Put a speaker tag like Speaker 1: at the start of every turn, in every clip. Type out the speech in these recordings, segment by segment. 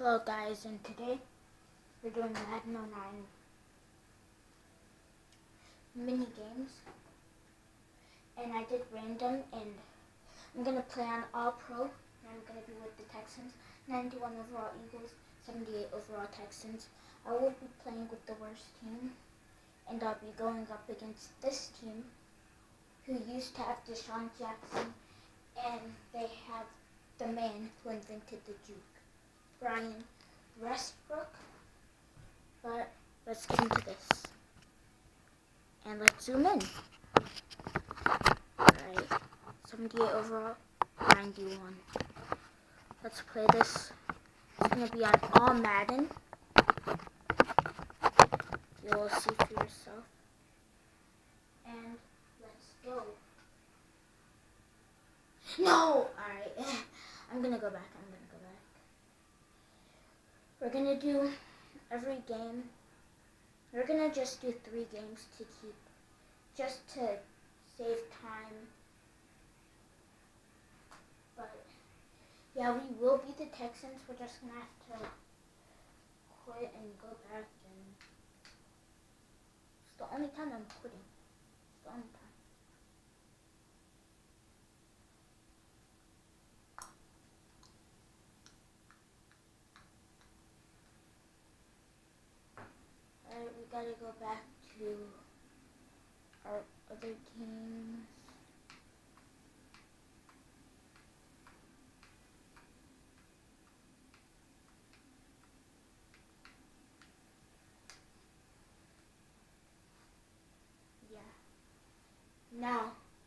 Speaker 1: Hello guys, and today we're doing Madden 09 mini games, and I did random, and I'm gonna play on All Pro, and I'm gonna be with the Texans, 91 overall Eagles, 78 overall Texans. I will be playing with the worst team, and I'll be going up against this team, who used to have Deshaun Jackson, and they have the man who invented the juke, Brian Westbrook. But let's get into this. And let's zoom in. Alright, 78 overall, 91. Let's play this. It's going to be on all Madden. You'll see for yourself. And let's go. No! Alright, I'm going to go back. We're going to do every game. We're going to just do 3 games to keep, just to save time. But, yeah, we will be the Texans. We're just going to have to quit and go back. And it's the only time I'm quitting. It's the only time. Alright, we gotta go back to our other teams. Yeah. Now,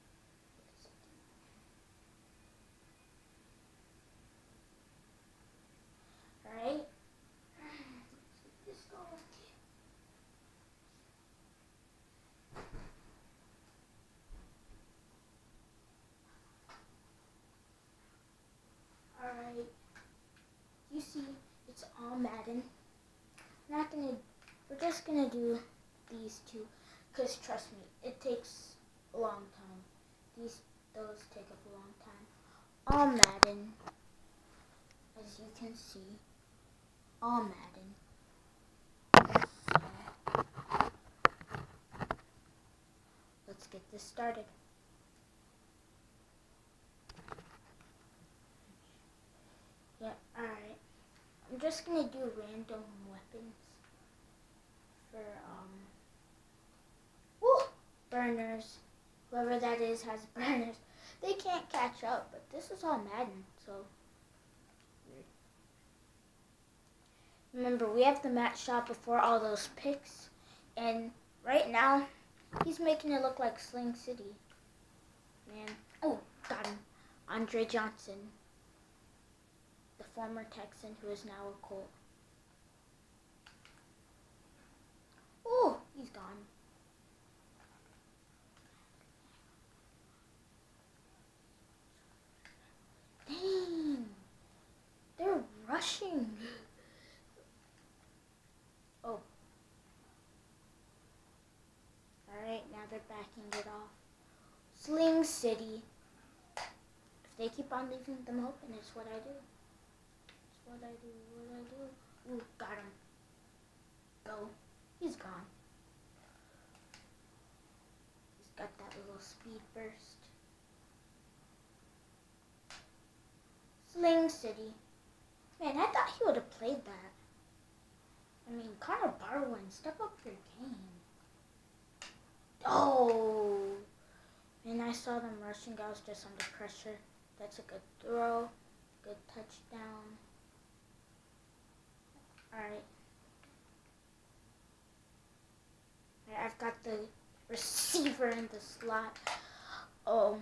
Speaker 1: alright. Let's go. Alright, you see, it's all Madden. We're just gonna do these 2, because trust me, it takes a long time. Those take up a long time. All Madden, as you can see, all Madden. So, let's get this started. Yeah, alright. I'm just gonna do random weapons for burners. Whoever that is has burners. They can't catch up, but this is all Madden, so weird. Remember, we have the match shot before all those picks, and right now he's making it look like Sling City. Man, oh, got him. Andre Johnson, the former Texan who is now a Colt. Oh, he's gone. Dang, they're rushing. Oh. Alright, now they're backing it off. Sling City. If they keep on leaving them open, it's what I do. It's what I do. Ooh, got him. Go. He's gone. He's got that little speed burst. Sling City. Man, I thought he would have played that. I mean, Connor Barwin, step up your game. Oh. And I saw them rushing. I was just under pressure. That's a good throw. Good touchdown. Alright. I've got the receiver in the slot. Oh.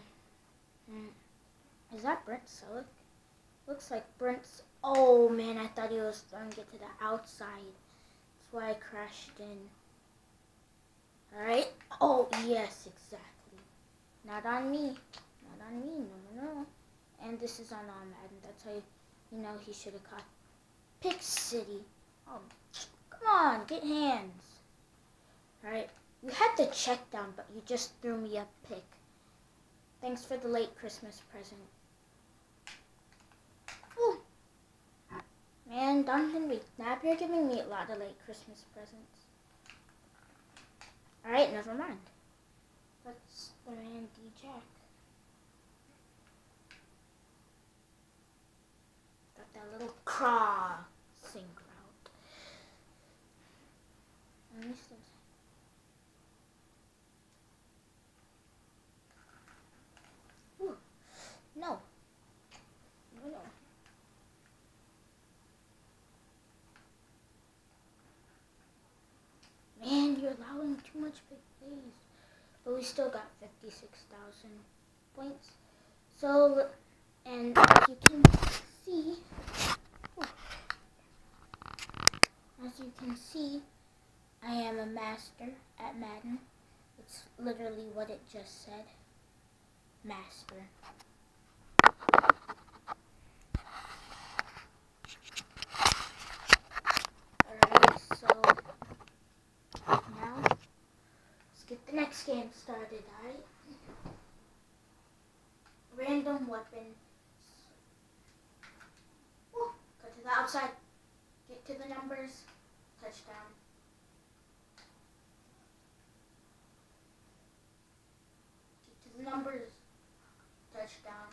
Speaker 1: Is that Brent Selleck? Looks like Brent's. Oh man, I thought he was throwing it to the outside. That's why I crashed in. Alright. Oh, yes, exactly. Not on me. Not on me. No. And this is on all Madden. That's how you know he should have caught. Pick City. Oh, come on. Get hands. Alright. You had the check down, but you just threw me a pick. Thanks for the late Christmas present. Ooh. Man, done. Crap, you're giving me a lot of late Christmas presents. Alright, never mind. Let's the Randy Jack. Got that little crossing out. And this is no. No. Man, you're allowing too much big plays. But we still got 56,000 points. So, and as you can see, I am a master at Madden. It's literally what it just said. Master. Alright, so now let's get the next game started, alright? Random weapon. Go to the outside. Get to the numbers. Touchdown. Get to the numbers. Touchdown.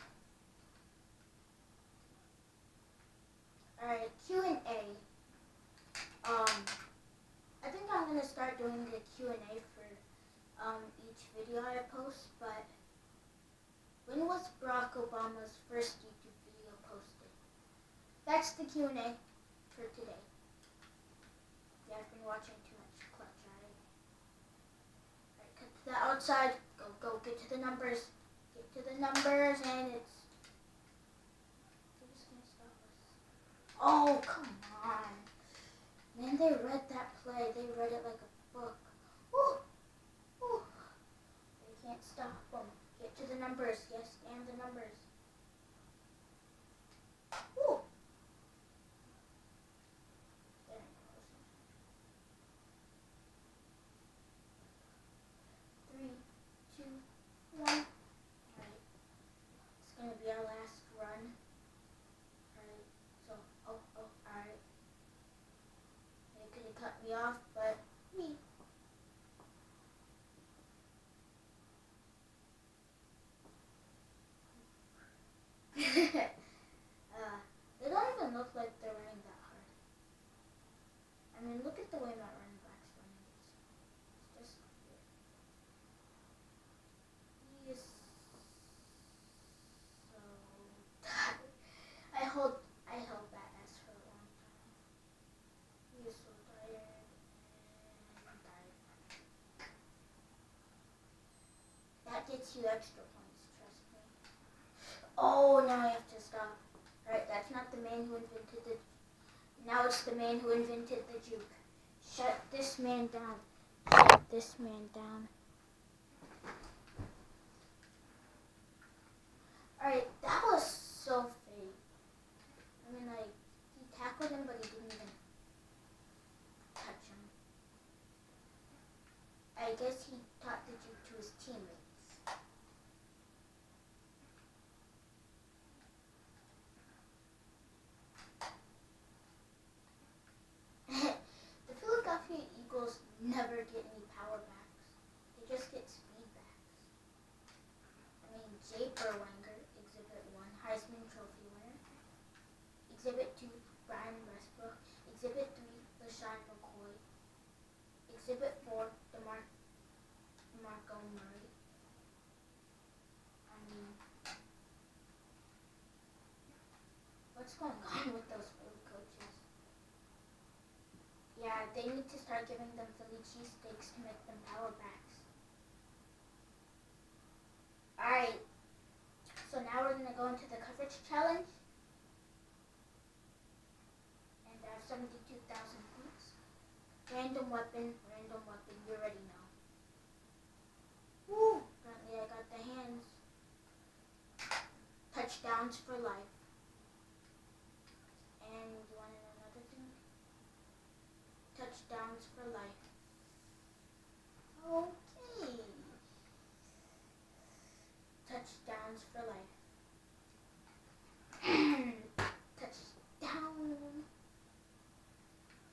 Speaker 1: Alright, Q&A. I think I'm gonna start doing the Q&A for each video I post, but when was Barack Obama's first YouTube video posted? That's the Q&A for today. Yeah, I've been watching too much Clutch, alright? Alright, cut to the outside. Go, get to the numbers. Get to the numbers, and it's... They're just gonna stop us. Oh, come on. Man, they read that play. They read it like a book. Woo! Woo! They can't stop them. Get to the numbers. Yes, and the numbers. Woo! There it goes. 3, 2, 1. Alright. It's gonna be our last run. Alright. So, alright. They could have cut me off, but me. They don't even look like they're running that hard. I mean, look at the way my running back's running. It's just weird. He is so tired. I held that S for a long time. He is so tired and tired. That gets you extra points, trust me. Oh, now I have to stop. Alright, that's not the man who invented the... Now it's the man who invented the juke. Shut this man down. Shut this man down. Alright, that was so fake. I mean, like, he tackled him, but he didn't even touch him. I guess he taught the juke to his teammates. The Philadelphia Eagles never get any power backs. They just get speed backs. I mean, Jay Berwanger, Exhibit 1, Heisman Trophy winner. Exhibit 2, Brian Westbrook. Exhibit 3, LaShawn McCoy. Exhibit 4, DeMarco Murray. I mean, what's going on with those Philly coaches? Yeah, they need to start giving them Philly cheesesteaks to make them power backs. Alright, so now we're going to go into the coverage challenge. And I have 72,000 points. Random weapon, you already know. Woo! Apparently I got the hands. Touchdowns for life. And you want to know another thing? Touchdowns for life. Okay. Touchdowns for life. Touchdown.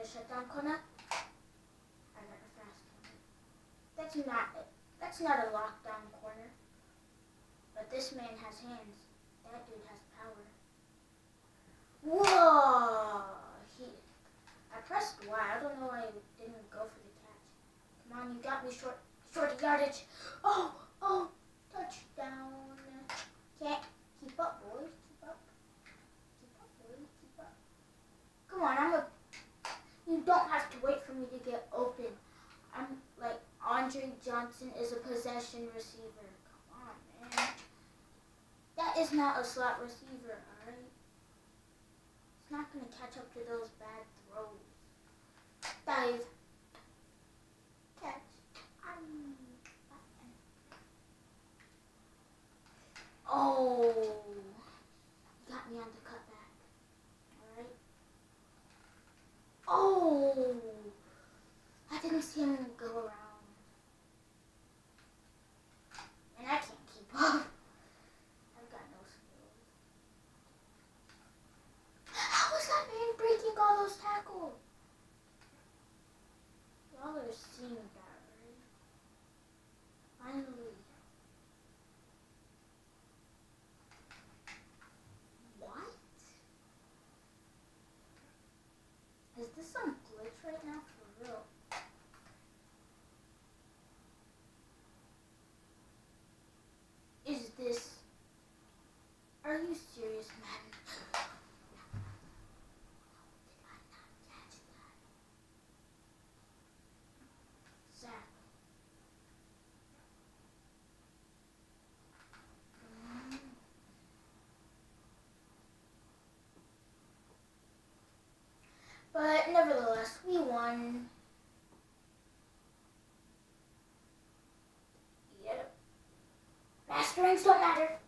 Speaker 1: the shutdown corner. I got a fast corner. That's not a lockdown corner. But this man has hands. That dude has power. Whoa! I pressed Y. I don't know why I didn't go for the catch. Come on, you got me short yardage. Oh, touchdown. Can't keep up, boys. Keep up. Keep up, boys. Keep up. Come on, you don't have to wait for me to get open. I'm like Andre Johnson is a possession receiver. Come on, man. That is not a slot receiver, alright? It's not going to catch up to those bad throws. Dive. Catch. Oh. Got me on the cutback. Alright. Oh. I didn't see him go around. And I can't keep up. I've got no skills. How was that man breaking all those tackles? Y'all are seeing that, right? Finally. What? Is this some glitch right now? For real? Is this... Are you serious, man? Did I not catch that? Zach. But nevertheless, we won. Yep. Masterings don't matter.